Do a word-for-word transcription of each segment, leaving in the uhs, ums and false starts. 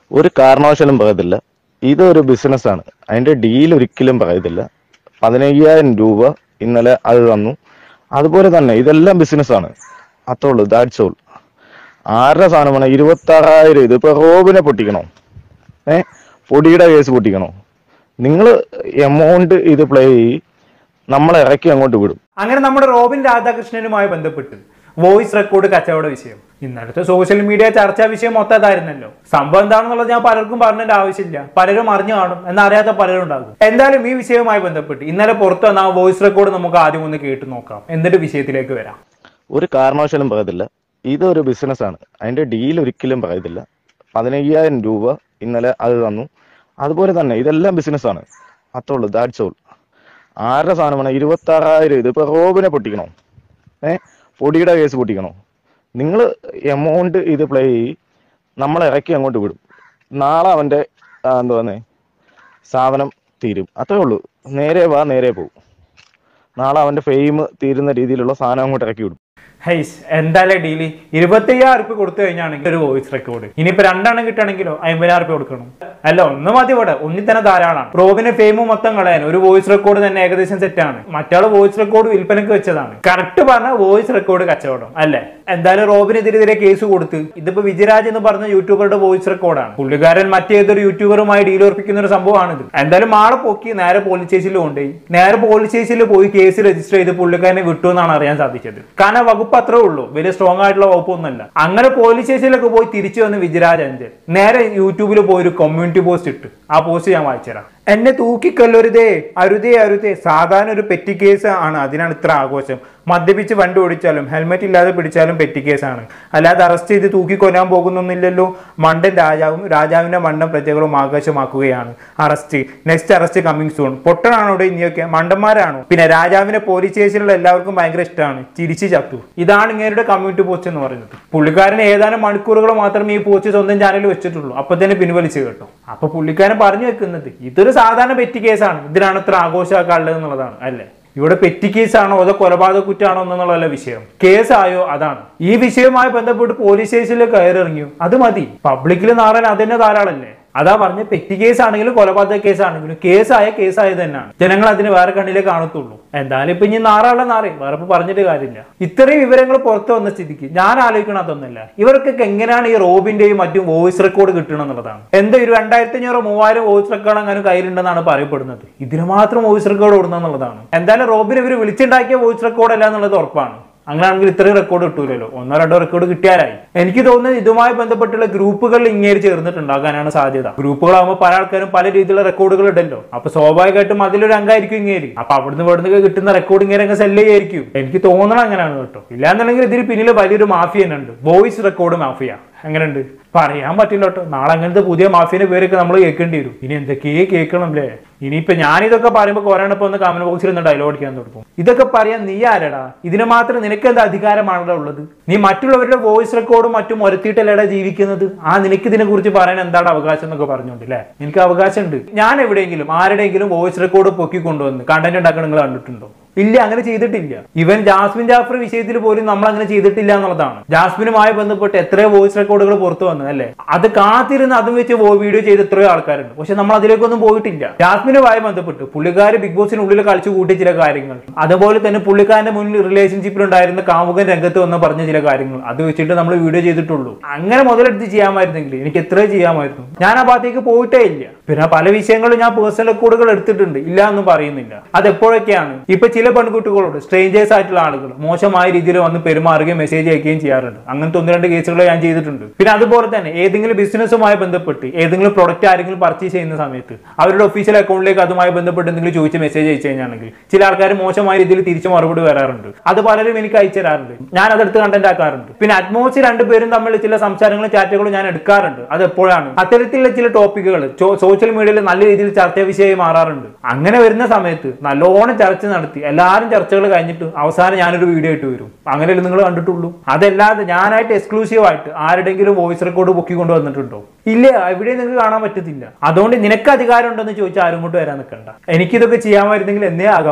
ഒരു കാരണവശാലും പറയത്തില്ല. ഇതൊരു ബിസിനസ്സാണ്. അതിന്റെ ഡീൽ ഒരിക്കലും പറയത്തില്ല. പതിനയ്യായിരം രൂപ ഇന്നലെ അത് തന്നു. അതുപോലെ തന്നെ ഇതെല്ലാം ബിസിനസ്സാണ്. അത്രേ ഉള്ളൂ. That's all. ആരുടെ സാധനമാണ്? ഇരുപത്തി ആറായിരം. ഇതിപ്പോ റോബിനെ പൊട്ടിക്കണോ? ഏ പൊടിയുടെ കേസ് പൊട്ടിക്കണോ? നിങ്ങൾ എമൗണ്ട് ഇത് പ്ലേ ചെയ്യ്, നമ്മളെ ഇറക്കി അങ്ങോട്ട് വിടും. അങ്ങനെ നമ്മുടെ റോബിൻ രാധാകൃഷ്ണനുമായി ബന്ധപ്പെട്ട് വോയിസ് റെക്കോർഡ് കച്ചവട വിഷയം ഇന്നലത്തെ സോഷ്യൽ മീഡിയ ചർച്ചാ വിഷയം മൊത്തം അതായിരുന്നല്ലോ. സംഭവം എന്താണെന്നുള്ളത് ഞാൻ പലർക്കും പറഞ്ഞതിന്റെ ആവശ്യമില്ല. പലരും അറിഞ്ഞു കാണും, എന്നറിയാത്ത പലരും ഉണ്ടാകും. എന്തായാലും ഈ വിഷയവുമായി ബന്ധപ്പെട്ട് ഇന്നലെ പുറത്തു വന്ന ആ വോയിസ് റെക്കോർഡ് നമുക്ക് ആദ്യം ഒന്ന് കേട്ട് നോക്കാം, എന്നിട്ട് വിഷയത്തിലേക്ക് വരാം. ഒരു കാരണവശാലും പറയത്തില്ല. ഇതൊരു ബിസിനസ്സാണ്. അതിന്റെ ഡീൽ ഒരിക്കലും പറയത്തില്ല. പതിനയ്യായിരം രൂപ ഇന്നലെ അത് തന്നു. അതുപോലെ തന്നെ ഇതെല്ലാം ബിസിനസ്സാണ്. അത്രേ ഉള്ളൂ. That's all. ആരുടെ സാധനമാണ്? ഇരുപത്തി ആറായിരം. ഇതിപ്പോ റോബിനെ പൊട്ടിക്കണോ? ഏ പൊടിയുടെ കേസ് പൊട്ടിക്കണോ? നിങ്ങൾ എമൗണ്ട് ഇത് പ്ലേ ചെയ്യ്, നമ്മളെ ഇറക്കി അങ്ങോട്ട് വിടും. നാളെ അവന്റെ എന്തുവാന്നേ സാധനം തീരും. അത്രേ ഉള്ളൂ. നേരെ വാ, നേരെ പോകും. നാളെ അവന്റെ ഫെയിം തീരുന്ന രീതിയിലുള്ള സാധനം അങ്ങോട്ട് ഇറക്കി വിടും. ഹൈസ് എന്തായാലും ഡീല് ഇരുപത്തയ്യായിരം റുപ്യ കൊടുത്തു കഴിഞ്ഞാണെങ്കിൽ ഒരു വോയിസ് റെക്കോർഡ്. ഇനിയിപ്പോ രണ്ടെണ്ണം കിട്ടണമെങ്കിലോ അമ്പതിനായിരം റുപ്യ കൊടുക്കണം. അല്ല, ഒന്ന് മതി. ഇവിടെ ഒന്നിൽ തന്നെ ധാരാളമാണ്. റോബിന് ഫെയിമും മൊത്തം കളയാൻ ഒരു വോയിസ് റെക്കോർഡ് തന്നെ ഏകദേശം സെറ്റാണ്. മറ്റാള് വോയിസ് റെക്കോർഡ് വിൽപ്പനക്ക് വെച്ചതാണ്. കറക്റ്റ് പറഞ്ഞ വോയിസ് റെക്കോർഡ് കച്ചവടം അല്ലേ? എന്തായാലും റോബിനെതിരെ കേസ് കൊടുത്ത് ഇതിപ്പോ വിജയരാജ് എന്ന് പറഞ്ഞ യൂട്യൂബറുടെ വോയിസ് റെക്കോർഡാണ്. പുള്ളിക്കാരൻ മറ്റേതൊരു യൂട്യൂബറുമായി ഡീൽ ഉറപ്പിക്കുന്ന ഒരു സംഭവമാണിത്. എന്തായാലും ആളെ പൊക്കി നേരെ പോലീസ് സ്റ്റേഷനിൽ കൊണ്ടുപോയി. നേരെ പോലീസ് സ്റ്റേഷനിൽ പോയി കേസ് രജിസ്റ്റർ ചെയ്ത് പുള്ളിക്കാരനെ വിട്ടു എന്നാണ് അറിയാൻ സാധിച്ചത്. കാരണം വകുപ്പ് അത്രേ ഉള്ളൂ, വലിയ സ്ട്രോങ് ആയിട്ടുള്ള വകുപ്പൊന്നുമല്ല. അങ്ങനെ പോലീസ് സ്റ്റേഷനിലൊക്കെ പോയി തിരിച്ചു വന്ന് വിജയരാജ് അഞ്ചൽ നേരെ യൂട്യൂബിൽ പോയി ഒരു കമ്മ്യൂണിറ്റി പോസ്റ്റ് ഇട്ട്. ആ പോസ്റ്റ് ഞാൻ വായിച്ചുതരാം. എന്നെ തൂക്കിക്കൊല്ലരുതേ, അരുതേ അരുതേ. സാധാരണ ഒരു പെറ്റി കേസ് ആണ്, അതിനാണ് ഇത്ര ആഘോഷം. മദ്യപിച്ച് വണ്ടി ഓടിച്ചാലും ഹെൽമെറ്റ് ഇല്ലാതെ പിടിച്ചാലും പെറ്റി കേസാണ്. അല്ലാതെ അറസ്റ്റ് ചെയ്ത് തൂക്കിക്കൊല്ലാൻ പോകുന്നൊന്നുമില്ലല്ലോ. മണ്ടൻ രാജാവും രാജാവിന്റെ മണ്ടൻ പ്രജകളും ആഘോഷമാക്കുകയാണ്. Arrest, next arrest coming soon. പൊട്ടനാണോ ഇവിടെ ഇനിയൊക്കെ? മണ്ടന്മാരാണോ? പിന്നെ രാജാവിനെ പോലീസ് സ്റ്റേഷനിലുള്ള എല്ലാവർക്കും ഭയങ്കര ഇഷ്ടമാണ്. ചിരിച്ചു ചത്തു. ഇതാണ് ഇങ്ങനെയുടെ കമ്മ്യൂണിറ്റി പോസ്റ്റ് എന്ന് പറയുന്നത്. പുള്ളിക്കാരൻ ഏതാനും മണിക്കൂറുകൾ മാത്രമേ ഈ പോസ്റ്റ് സ്വന്തം ചാനലിൽ വെച്ചിട്ടുള്ളൂ. അപ്പൊ തന്നെ പിൻവലിച്ചു കേട്ടോ. അപ്പൊ പുള്ളിക്കാരൻ പറഞ്ഞു വെക്കുന്നത് ഇതൊരു സാധാരണ പെറ്റി കേസാണ്, ഇതിനാണ് ഇത്ര ആഘോഷമാക്കാനുള്ളത് എന്നുള്ളതാണ്. അല്ലേ? ഇവിടെ പെറ്റി കേസാണോ അതോ കൊലപാതക കുറ്റാണോ എന്നുള്ള വിഷയം? കേസായോ അതാണ്. ഈ വിഷയവുമായി ബന്ധപ്പെട്ട് പോലീസ് സ്റ്റേഷനിൽ കയറിറങ്ങിയോ അത് മതി. പബ്ലിക്കിൽ നാറാൻ അതന്നെ ധാരാളല്ലേ. അതാ പറഞ്ഞ പെറ്റി കേസ് ആണെങ്കിലും കൊലപാതക കേസാണെങ്കിലും കേസായ കേസായത് തന്നെയാണ്. ജനങ്ങൾ അതിന് വേറെ കണ്ണിലേ കാണത്തുള്ളൂ. എന്തായാലും ഇപ്പൊ ഇനി നാറാളെ നാറേ വേറെ ഇപ്പൊ പറഞ്ഞിട്ട് കാര്യമില്ല. ഇത്രയും വിവരങ്ങൾ പുറത്തു വന്ന സ്ഥിതിക്ക് ഞാൻ ആലോചിക്കണതൊന്നുമില്ല, ഇവർക്കൊക്കെ എങ്ങനെയാണ് ഈ റോബിന്റെയും മറ്റും വോയിസ് റെക്കോർഡ് കിട്ടണം എന്നുള്ളതാണ്. എന്താ ഒരു രണ്ടായിരത്തി അഞ്ഞൂറ് മൂവായിരം വോയിസ് റെക്കോർഡ് അങ്ങനെ കയ്യിലുണ്ടെന്നാണ് പറയപ്പെടുന്നത്. ഇതിന് മാത്രം വോയിസ് റെക്കോർഡ് ഓടുന്ന എന്നുള്ളതാണ്. എന്തായാലും റോബിന് ഇവർ വിളിച്ചുണ്ടാക്കിയ വോയിസ് റെക്കോർഡ് അല്ല എന്നുള്ളത് ഉറപ്പാണ്. അങ്ങനെയാണെങ്കിൽ ഇത്രയും റെക്കോർഡ് കിട്ടൂലല്ലോ. ഒന്നോ രണ്ടോ റെക്കോർഡ് കിട്ടിയാലായി. എനിക്ക് തോന്നുന്നത് ഇതുമായി ബന്ധപ്പെട്ടുള്ള ഗ്രൂപ്പുകളിൽ ഇങ്ങനെ ചേർന്നിട്ടുണ്ടാകാനാണ് സാധ്യത. ഗ്രൂപ്പുകളാകുമ്പോൾ പല ആൾക്കാരും പല രീതിയിലുള്ള റെക്കോർഡുകൾ ഇടല്ലോ. അപ്പൊ സ്വാഭാവികമായിട്ടും അതിലൊരു അംഗമായിരിക്കും ഇങ്ങേരി. അപ്പൊ അവിടുന്ന് ഇവിടുന്ന് കിട്ടുന്ന റെക്കോർഡ് ഇങ്ങനെ സെല്ല് ചെയ്യായിരിക്കും. എനിക്ക് തോന്നണം അങ്ങനെയാണ് കേട്ടോ. ഇല്ലാന്നുണ്ടെങ്കിൽ ഇതിന് പിന്നിൽ വലിയൊരു മാഫിയ തന്നെ ഉണ്ട്, വോയിസ് റെക്കോർഡ് മാഫിയ. എങ്ങനെയുണ്ട് പറയാൻ പറ്റില്ല കേട്ടോ. നാളെ അങ്ങനത്തെ പുതിയ മാഫിയന്റെ പേരൊക്കെ നമ്മൾ കേൾക്കേണ്ടി വരും. ഇനി എന്തൊക്കെയേ കേൾക്കണം അല്ലേ? ഇനിയിപ്പോ ഞാനിതൊക്കെ പറയുമ്പോൾ കൊറേണപ്പോ ഒന്ന് കമന്റ് ബോക്സിൽ ഒന്ന് ഡയലോഗ് അടിക്കാൻ തുടങ്ങും. ഇതൊക്കെ പറയാൻ നീ ആരടാ? ഇതിന് മാത്രം നിനക്ക് എന്താ അധികാരമാണല്ലോ ഉള്ളത്? നീ മറ്റുള്ളവരുടെ വോയിസ് റെക്കോർഡും മറ്റും ഒരത്തിയിട്ടല്ലേടാ ജീവിക്കുന്നത്. ആ നിനക്ക് ഇതിനെ കുറിച്ച് പറയാൻ എന്താണ് അവകാശം എന്നൊക്കെ പറഞ്ഞോണ്ട് അല്ലേ? എനിക്ക് അവകാശം ഉണ്ട്. ഞാൻ എവിടെയെങ്കിലും ആരുടെയെങ്കിലും വോയിസ് റെക്കോർഡ് പൊക്കി കൊണ്ടുവന്ന് കണ്ടന്റ് ഉണ്ടാക്കാൻ നിങ്ങൾ കണ്ടിട്ടുണ്ടോ? ഇല്ല, അങ്ങനെ ചെയ്തിട്ടില്ല. ഇവൻ ജാസ്മിൻ ജാഫർ വിഷയത്തിൽ പോലും നമ്മൾ അങ്ങനെ ചെയ്തിട്ടില്ല എന്നുള്ളതാണ്. ജാസ്മിനുമായി ബന്ധപ്പെട്ട് എത്രയോ വോയിസ് റെക്കോർഡുകൾ പുറത്തു വന്നു അല്ലേ? അത് കാത്തിരുന്ന് അതും വെച്ച് വീഡിയോ ചെയ്ത് എത്രയോ ആൾക്കാരുണ്ട്. പക്ഷെ നമ്മൾ അതിലേക്കൊന്നും പോയിട്ടില്ല. ജാസ്മിനുമായി ബന്ധപ്പെട്ട് പുള്ളിക്കാര് ബിഗ് ബോസിനുള്ളിൽ കളിച്ചു കൂട്ടിയ ചില കാര്യങ്ങൾ, അതുപോലെ തന്നെ പുള്ളിക്കാരന്റെ മുന്നിൽ റിലേഷൻഷിപ്പിൽ ഉണ്ടായിരുന്ന കാമുകൻ രംഗത്ത് വന്ന് പറഞ്ഞ ചില കാര്യങ്ങൾ, അത് വെച്ചിട്ട് നമ്മൾ വീഡിയോ ചെയ്തിട്ടുള്ളൂ. അങ്ങനെ മുതലെടുത്ത് ചെയ്യാമായിരുന്നെങ്കിൽ എനിക്ക് എത്രയോ ചെയ്യാമായിരുന്നു. ഞാൻ ആ ഭാഗത്തേക്ക് പോയിട്ടേ ഇല്ല. പിന്നെ പല വിഷയങ്ങളും ഞാൻ പേഴ്സണൽ റെക്കോർഡുകൾ എടുത്തിട്ടുണ്ട്, ഇല്ല എന്നും പറയുന്നില്ല. അത് എപ്പോഴൊക്കെയാണ്? ഇപ്പൊ ചില പെൺകുട്ടികളോട് സ്ട്രേഞ്ചേഴ്സ് ആയിട്ടുള്ള ആളുകൾ മോശമായ രീതിയിൽ വന്ന് പെരുമാറുകയും മെസ്സേജ് അയക്കുകയും ചെയ്യാറുണ്ട്. അങ്ങനത്തെ ഒന്ന് രണ്ട് കേസുകൾ ഞാൻ ചെയ്തിട്ടുണ്ട്. പിന്നെ അതുപോലെ തന്നെ ഏതെങ്കിലും ബിസിനസ്സുമായി ബന്ധപ്പെട്ട് ഏതെങ്കിലും പ്രൊഡക്റ്റ് ആരെങ്കിലും പർച്ചേസ് ചെയ്യുന്ന സമയത്ത് അവരുടെ ഒഫീഷ്യൽ അക്കൗണ്ടിലേക്ക് അതുമായി ബന്ധപ്പെട്ട് എന്തെങ്കിലും ചോദിച്ച് മെസ്സേജ് അയച്ചു കഴിഞ്ഞാണെങ്കിൽ ചില ആൾക്കാർ മോശമായ രീതിയിൽ തിരിച്ചു മറുപടി വരാറുണ്ട്. അത് പലരും എനിക്ക് അയച്ചു തരാറുണ്ട്. ഞാൻ അതെടുത്ത് കണ്ടന്റ് ആക്കാറുണ്ട്. പിന്നെ അറ്റ്മോസ്റ്റ് രണ്ടുപേരും തമ്മിൽ ചില സംസാരങ്ങളും ചാറ്റുകളും ഞാൻ എടുക്കാറുണ്ട്. അത് എപ്പോഴാണ് അത്തരത്തിലുള്ള ചില ടോപ്പിക്കുകൾ സോഷ്യൽ മീഡിയയിൽ നല്ല രീതിയിൽ ചർച്ചാ വിഷയമായി മാറാറുണ്ട്. അങ്ങനെ വരുന്ന സമയത്ത് നല്ലോണം ചർച്ച നടത്തി എല്ലാവരും ചർച്ചകൾ കഴിഞ്ഞിട്ട് അവസാനം ഞാനൊരു വീഡിയോ ഇട്ട് വരും. അങ്ങനെയല്ലേ നിങ്ങൾ കണ്ടിട്ടുള്ളൂ? അതല്ലാതെ ഞാനായിട്ട് എക്സ്ക്ലൂസീവ് ആയിട്ട് ആരുടെങ്കിലും വോയിസ് റെക്കോർഡ് പൊക്കി കൊണ്ടുവന്നിട്ടുണ്ടോ? ഇല്ല, എവിടെയും നിങ്ങൾക്ക് കാണാൻ പറ്റത്തില്ല. അതുകൊണ്ട് നിനക്ക് അധികാരം ഉണ്ടെന്ന് ചോദിച്ചാൽ ആരും കൊണ്ട് വരാൻ നിൽക്കണ്ട. എനിക്കിതൊക്കെ ചെയ്യാമായിരുന്നെങ്കിൽ എന്നേ ആകാമായിരുന്നു.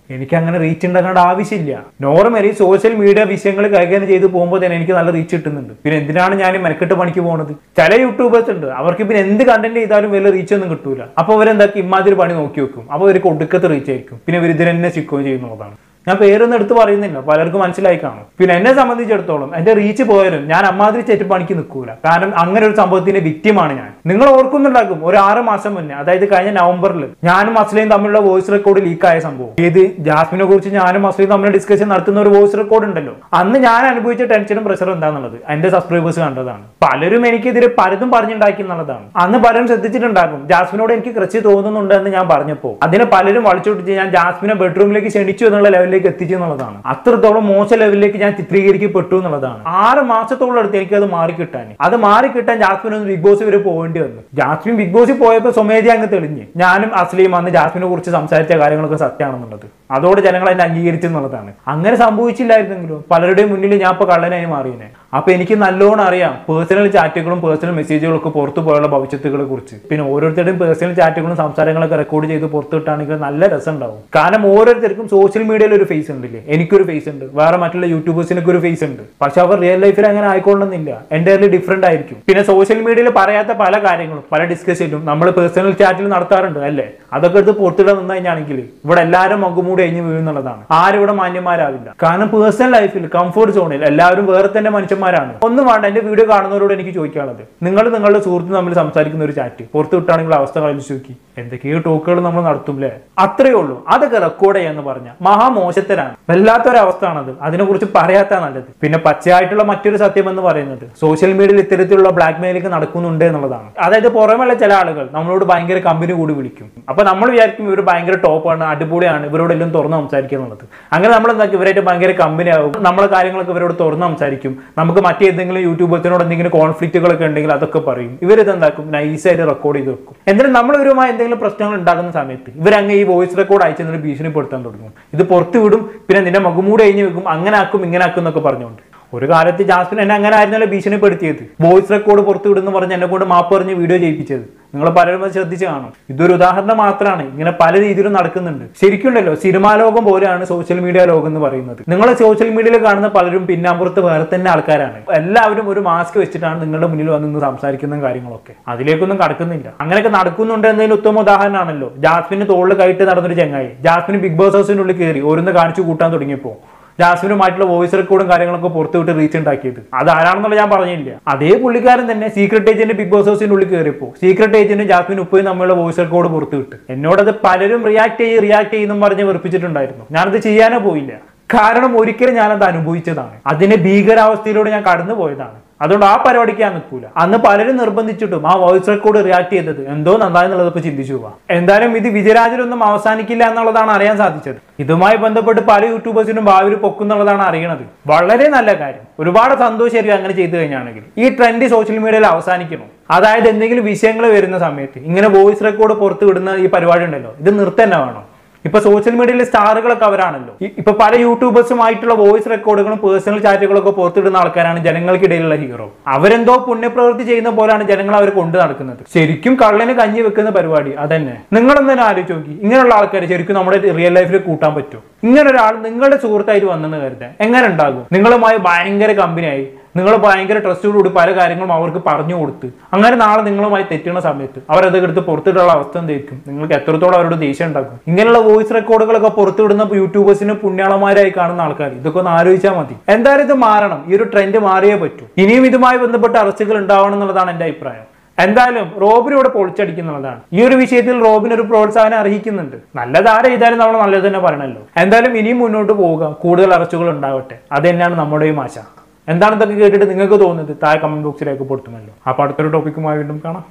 എനിക്ക് അങ്ങനെ റീച്ച് ഉണ്ടാക്കേണ്ട ആവശ്യമില്ല. നോർമലി സോഷ്യൽ മീഡിയ വിഷയങ്ങൾ കൈകാര്യം ചെയ്ത് പോകുമ്പോൾ തന്നെ എനിക്ക് നല്ല റീച്ച് കിട്ടുന്നുണ്ട്. പിന്നെ എന്തിനാണ് ഞാൻ മെനക്കെട്ട് പണിക്ക് പോകുന്നത്? ചില യൂട്യൂബേഴ്സ് ഉണ്ട്, അവർക്ക് പിന്നെ എന്ത് കണ്ടന്റ് ചെയ്താലും വലിയ റീച്ച് ഒന്നും കിട്ടൂല. അപ്പൊ അവരെന്താക്കി ഇമാതിരി പണി നോക്കി വെക്കും. അപ്പൊ അവർക്ക് ഒടുക്കത്ത് റീച്ച് ആയിരിക്കും. പിന്നെ ഇവർ ഇതിന് തന്നെ സിക്കുകയും ചെയ്യുന്നതാണ്. ഞാൻ പേരൊന്നും എടുത്ത് പറയുന്നില്ല, പലർക്കും മനസ്സിലായി കാണും. പിന്നെ എന്നെ സംബന്ധിച്ചിടത്തോളം എന്റെ റീച്ച് പോയാലും ഞാൻ അമ്മാതിരി ചെറ്റപ്പണിക്ക് നിൽക്കൂല. കാരണം അങ്ങനെ ഒരു സംഭവത്തിന്റെ വിക്റ്റിമാണ് ഞാൻ. നിങ്ങൾ ഓർക്കുന്നുണ്ടാകും, ഒരു ആറ് മാസം മുന്നേ, അതായത് കഴിഞ്ഞ നവംബറിൽ ഞാനും അസ്ലയും തമ്മിലുള്ള വോയിസ് റെക്കോർഡ് ലീക്കായ സംഭവം. ഇത് ജാസ്മിനെ കുറിച്ച് ഞാനും അസ്ലയും തമ്മിൽ ഡിസ്കഷൻ നടത്തുന്ന ഒരു വോയിസ് റെക്കോർഡ് ഉണ്ടല്ലോ, അന്ന് ഞാൻ അനുഭവിച്ച ടെൻഷനും പ്രഷറും എന്താണെന്നുള്ളത് എന്റെ സബ്സ്ക്രൈബേഴ്സ് കണ്ടതാണ്. പലരും എനിക്കെതിരെ പലതും പറഞ്ഞുണ്ടാക്കി എന്നുള്ളതാണ്. അന്ന് പലരും ശ്രദ്ധിച്ചിട്ടുണ്ടാകും, ജാസ്മിനോട് എനിക്ക് ക്രഷ് തോന്നുന്നുണ്ട് എന്ന് ഞാൻ പറഞ്ഞപ്പോൾ അതിനെ പലരും വളച്ചൊട്ടിച്ച് ഞാൻ ജാസ്മിനെ ബെഡ്റൂമിലേക്ക് ക്ഷണിച്ചു എന്നുള്ള ലെവലിൽ എത്തിച്ചു എന്നുള്ളതാണ്. അത്രത്തോളം മോശം ലെവലിലേക്ക് ഞാൻ ചിത്രീകരിക്കപ്പെട്ടു എന്നുള്ളതാണ്. ആറ് മാസത്തോളം അടുത്ത് എനിക്ക് അത് മാറിക്കിട്ടാൻ അത് മാറിക്കിട്ടാൻ ജാസ്മിൻ ഒന്ന് ബിഗ് ബോസ് വരെ പോകേണ്ടി വന്നു. ജാസ്മിൻ ബിഗ് ബോസിൽ പോയപ്പോൾ സ്വമേധി അങ്ങ് തെളിഞ്ഞ് ഞാനും അസ്ലിയും അന്ന് ജാസ്മിനെ കുറിച്ച് സംസാരിച്ച കാര്യങ്ങളൊക്കെ സത്യമാണെന്നുള്ളത്. അതോടെ ജനങ്ങൾ എന്നെ അംഗീകരിച്ചു എന്നുള്ളതാണ്. അങ്ങനെ സംഭവിച്ചില്ലായിരുന്നെങ്കിലും പലരുടെയും മുന്നിൽ ഞാൻ ഇപ്പൊ കള്ളനായി മാറിയനെ. അപ്പൊ എനിക്ക് നല്ലോണം അറിയാം പേഴ്സണൽ ചാറ്റുകളും പേഴ്സണൽ മെസ്സേജുകളും ഒക്കെ പുറത്തു പോയുള്ള ഭവിഷ്യത്തുകളെ കുറിച്ച്. പിന്നെ ഓരോരുത്തരുടെയും പേഴ്സണൽ ചാറ്റുകളും സംസാരങ്ങളൊക്കെ റെക്കോർഡ് ചെയ്ത് പുറത്തു വിട്ടാണെങ്കിൽ നല്ല രസം ഉണ്ടാവും. കാരണം ഓരോരുത്തർക്കും സോഷ്യൽ മീഡിയയിൽ ഒരു ഫേസ് ഉണ്ടല്ലേ, എനിക്കൊരു ഫേസ് ഉണ്ട്, വേറെ മറ്റുള്ള യൂട്യൂബേഴ്സിനൊക്കെ ഒരു ഫേസ് ഉണ്ട്. പക്ഷെ അവർ റിയൽ ലൈഫിൽ അങ്ങനെ ആയിക്കൊള്ളുന്നില്ല, എൻ്റയർലി ഡിഫറെന്റ് ആയിരിക്കും. പിന്നെ സോഷ്യൽ മീഡിയയിൽ പറയാത്ത പല കാര്യങ്ങളും പല ഡിസ്കഷനും നമ്മൾ പേഴ്സണൽ ചാറ്റിൽ നടത്താറുണ്ട് അല്ലേ, അതൊക്കെ എടുത്ത് പുറത്തിടാൻ നിന്ന് കഴിഞ്ഞാണെങ്കിൽ ഇവിടെ എല്ലാവരും മകുമൂടി അഴിഞ്ഞ് വീഴുന്നുള്ളതാണ്. ആരും ഇവിടെ മാന്യന്മാരാവില്ല. കാരണം പേഴ്സണൽ ലൈഫിൽ കംഫർട്ട് സോണിൽ എല്ലാവരും വേറെ തന്നെ മനുഷ്യന്മാരാണ്. ഒന്നും വേണ്ട, എന്റെ വീഡിയോ കാണുന്നവരോട് എനിക്ക് ചോദിക്കാനുള്ളത്, നിങ്ങൾ നിങ്ങളുടെ സുഹൃത്ത് തമ്മിൽ സംസാരിക്കുന്ന ഒരു ചാറ്റ് പുറത്തു വിട്ടാണെങ്കിൽ അവസ്ഥ കളിച്ചു നോക്കി, എന്തൊക്കെയോ ടോക്കുകൾ നമ്മൾ നടത്തുംല്ലേ, അത്രയേ ഉള്ളൂ. അതൊക്കെ റെക്കോർഡ് ചെയ്യാന്ന് പറഞ്ഞ മഹാമോശത്തരാണ്. വല്ലാത്തൊരവസ്ഥയാണത്. അതിനെക്കുറിച്ച് പറയാത്ത നല്ലത്. പിന്നെ പച്ചയായിട്ടുള്ള മറ്റൊരു സത്യം എന്ന് പറയുന്നത് സോഷ്യൽ മീഡിയയിൽ ഇത്തരത്തിലുള്ള ബ്ലാക്ക് മെയിലിംഗ് നടക്കുന്നുണ്ട് എന്നുള്ളതാണ്. അതായത് പുറമെയുള്ള ചില ആളുകൾ നമ്മളോട് ഭയങ്കര കമ്പനി കൂടി വിളിക്കും. അപ്പൊ നമ്മൾ വിചാരിക്കും ഇവർ ഭയങ്കര ടോപ്പാണ്, അടിപൊളിയാണ്, ഇവരോടെല്ലാം തുറന്ന് സംസാരിക്കുക എന്നുള്ളത്. അങ്ങനെ നമ്മൾ എന്താക്കി ഇവരായിട്ട് ഭയങ്കര കമ്പനി ആകും. നമ്മളെ കാര്യങ്ങളൊക്കെ ഇവരോട് തുറന്ന് സംസാരിക്കും. നമുക്ക് മറ്റേതെങ്കിലും യൂട്യൂബേഴ്സിനോട് എന്തെങ്കിലും കോൺഫ്ലിക്റ്റുകളൊക്കെ ഉണ്ടെങ്കിൽ അതൊക്കെ പറയും. ഇവരിത് എന്താക്കും, നൈസായിട്ട് റെക്കോർഡ് ചെയ്ത് വെക്കും. എന്നിട്ട് നമ്മൾ ഇവരുമായി എന്തെങ്കിലും പ്രശ്നങ്ങൾ ഉണ്ടാകുന്ന സമയത്ത് ഇവരങ്ങ് ഈ വോയിസ് റെക്കോർഡ് അയച്ചെന്നിട്ട് ഭീഷണിപ്പെടുത്താൻ തുടങ്ങും. ഇത് പുറത്തു വിടും, പിന്നെ നിന്റെ മകുമൂട് കഴിഞ്ഞ് വെക്കും, അങ്ങനെ ആക്കും ഇങ്ങനെ ആക്കും എന്നൊക്കെ പറഞ്ഞുകൊണ്ട്. ഒരു കാലത്ത് ജാസ്മിൻ എന്നെ അങ്ങനെ ആയിരുന്നല്ലോ ഭീഷണിപ്പെടുത്തിയത്. വോയിസ് റെക്കോർഡ് പുറത്തു വിടുന്നു പറഞ്ഞ് എന്നെ കൊണ്ട് മാപ്പ് പറഞ്ഞ് വീഡിയോ ചെയ്യിപ്പിച്ചത്. നിങ്ങൾ പലരും അത് ശ്രദ്ധിച്ച് കാണും. ഇതൊരു ഉദാഹരണം മാത്രമാണ്. ഇങ്ങനെ പല രീതിയിലും നടക്കുന്നുണ്ട്. ശരിക്കുണ്ടല്ലോ സിനിമാ ലോകം പോലെയാണ് സോഷ്യൽ മീഡിയ ലോകം എന്ന് പറയുന്നത്. നിങ്ങൾ സോഷ്യൽ മീഡിയയിൽ കാണുന്ന പലരും പിന്നാമ്പുറത്ത് വേറെ തന്നെ ആൾക്കാരാണ്. എല്ലാവരും ഒരു മാസ്ക് വെച്ചിട്ടാണ് നിങ്ങളുടെ മുന്നിൽ വന്ന് സംസാരിക്കുന്ന കാര്യങ്ങളൊക്കെ. അതിലേക്കൊന്നും കടക്കുന്നില്ല. അങ്ങനെയൊക്കെ നടക്കുന്നുണ്ട് എന്നതിന് ഉത്തമ ഉദാഹരണമാണല്ലോ ജാസ്മിന് തോളിൽ കയറ്റി നടന്നൊരു ചങ്ങായി. ജാസ്മിന് ബിഗ് ബോസ് ഹൗസിനുള്ളിൽ കയറി ഓരോന്ന് കാണിച്ചു കൂട്ടാൻ തുടങ്ങിയപ്പോ ജാസ്മിനുമായിട്ടുള്ള വോയിസ് റെക്കോർഡും കാര്യങ്ങളൊക്കെ പുറത്തുവിട്ട് റീച്ച് ഉണ്ടാക്കിയത് അത് ആരാണെന്നുള്ള ഞാൻ പറഞ്ഞില്ല. അതേ പുള്ളിക്കാരൻ തന്നെ സീക്രട്ട് ഏജന്റ് ബിഗ് ബോസ് ഹൗസിന്റെ ഉള്ളിൽ കയറിയപ്പോൾ സീക്രട്ട് ഏജന്റ് ജാസ്മിൻ ഉപ്പയും തമ്മിലുള്ള വോയിസ് റെക്കോർഡ് പുറത്തുവിട്ട് എന്നോടത് പലരും റിയാക്ട് ചെയ്ത് റിയാക്ട് ചെയ്യുന്നു പറഞ്ഞ് വെറുപ്പിച്ചിട്ടുണ്ടായിരുന്നു. ഞാനത് ചെയ്യാനേ പോയില്ല. കാരണം ഒരിക്കലും ഞാനത് അനുഭവിച്ചതാണ്. അതിന്റെ ഭീകരാവസ്ഥയിലൂടെ ഞാൻ കടന്നു പോയതാണ്. അതുകൊണ്ട് ആ പരിപാടിക്ക് ഞാൻ നിൽക്കൂല. അന്ന് പലരും നിർബന്ധിച്ചിട്ടും ആ വോയിസ് റെക്കോർഡ് റിയാക്ട് ചെയ്തത് എന്തോ നന്നായെന്നുള്ളത് ഇപ്പൊ ചിന്തിച്ചു പോവാം. എന്തായാലും ഇത് വിജയരാജനൊന്നും അവസാനിക്കില്ല എന്നുള്ളതാണ് അറിയാൻ സാധിച്ചത്. ഇതുമായി ബന്ധപ്പെട്ട് പല യൂട്യൂബേഴ്സിനും ഭാവിയിൽ പൊക്കുന്നുള്ളതാണ് അറിയണത്. വളരെ നല്ല കാര്യം. ഒരുപാട് സന്തോഷമായിരിക്കും അങ്ങനെ ചെയ്തു കഴിഞ്ഞാണെങ്കിൽ. ഈ ട്രെൻഡ് സോഷ്യൽ മീഡിയയിൽ അവസാനിക്കണം. അതായത് എന്തെങ്കിലും വിഷയങ്ങൾ വരുന്ന സമയത്ത് ഇങ്ങനെ വോയിസ് റെക്കോർഡ് പുറത്ത് വിടുന്ന ഈ പരിപാടി ഉണ്ടല്ലോ, ഇത് നിർത്തന്നെ വേണം. ഇപ്പൊ സോഷ്യൽ മീഡിയയിലെ സ്റ്റാറുകളൊക്കെ അവരാണല്ലോ. ഇപ്പൊ പല യൂട്യൂബേഴ്സുമായിട്ടുള്ള വോയിസ് റെക്കോർഡുകളും പേഴ്സണൽ ചാറ്റുകളൊക്കെ പുറത്തിടുന്ന ആൾക്കാരാണ് ജനങ്ങൾക്കിടയിലുള്ള ഹീറോ. അവരെന്തോ പുണ്യപ്രവൃത്തി ചെയ്യുന്ന പോലെയാണ് ജനങ്ങൾ അവർ കൊണ്ടു നടക്കുന്നത്. ശരിക്കും കള്ളന് കഞ്ഞി വെക്കുന്ന പരിപാടി അതന്നെ. നിങ്ങളെന്തായാലും ആലോചിച്ച് നോക്കി, ഇങ്ങനെയുള്ള ആൾക്കാർ ശരിക്കും നമ്മുടെ റിയൽ ലൈഫിൽ കൂട്ടാൻ പറ്റും? ഇങ്ങനെ ഒരാൾ നിങ്ങളുടെ സുഹൃത്തായിട്ട് വന്നെന്ന് കരുതാൻ എങ്ങനെ ഉണ്ടാകും? നിങ്ങളുമായി ഭയങ്കര കമ്പനിയായി, നിങ്ങൾ ഭയങ്കര ട്രസ്റ്റോടുകൂടി പല കാര്യങ്ങളും അവർക്ക് പറഞ്ഞു കൊടുത്ത് അങ്ങനെ നാളെ നിങ്ങളുമായി തെറ്റുന്ന സമയത്ത് അവരതൊക്കെ എടുത്ത് പുറത്തിട്ടുള്ള അവസ്ഥ എന്തായിരിക്കും? നിങ്ങൾക്ക് എത്രത്തോളം അവരോട് ദേഷ്യം ഉണ്ടാക്കും? ഇങ്ങനെയുള്ള വോയിസ് റെക്കോർഡുകളൊക്കെ പുറത്തുവിടുന്ന യൂട്യൂബേഴ്സിന് പുണ്യാളന്മാരായി കാണുന്ന ആൾക്കാർ ഇതൊക്കെ ഒന്ന് ആലോചിച്ചാൽ മതി. എന്തായാലും ഇത് മാറണം. ഈ ഒരു ട്രെൻഡ് മാറിയേ പറ്റൂ. ഇനിയും ഇതുമായി ബന്ധപ്പെട്ട അറസ്റ്റുകൾ ഉണ്ടാവണം എന്നുള്ളതാണ് എന്റെ അഭിപ്രായം. എന്തായാലും റോബിനോട് പൊളിച്ചടിക്കുന്നുള്ളതാണ്. ഈ ഒരു വിഷയത്തിൽ റോബിന് ഒരു പ്രോത്സാഹനം അർഹിക്കുന്നുണ്ട്. നല്ലതാരെ ചെയ്താലും നമ്മൾ നല്ലത് തന്നെ പറയണല്ലോ. എന്തായാലും ഇനിയും മുന്നോട്ട് പോവുക, കൂടുതൽ അറസ്റ്റുകൾ ഉണ്ടാവട്ടെ. അത് തന്നെയാണ് നമ്മുടെയും ആശ. എന്താണ് ഇതൊക്കെ കേട്ടിട്ട് നിങ്ങൾക്ക് തോന്നുന്നത്? താഴെ കമന്റ് ബോക്സിലേക്ക് പൊട്ടുമല്ലോ. അപ്പൊ അടുത്തൊരു ടോപ്പിക്കുമായി വീണ്ടും കാണാം.